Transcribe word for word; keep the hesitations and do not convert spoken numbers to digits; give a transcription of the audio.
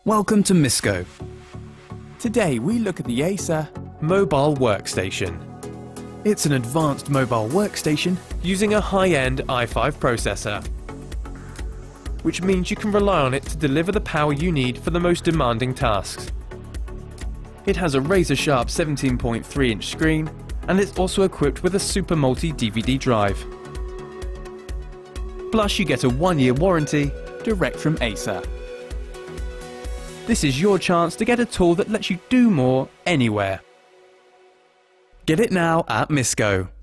Welcome to Misco. Today we look at the Acer Mobile Workstation. It's an advanced mobile workstation using a high-end i five processor, which means you can rely on it to deliver the power you need for the most demanding tasks. It has a razor-sharp seventeen point three inch screen, and it's also equipped with a Super Multi D V D drive. Plus you get a one-year warranty direct from Acer. This is your chance to get a tool that lets you do more anywhere. Get it now at Misco.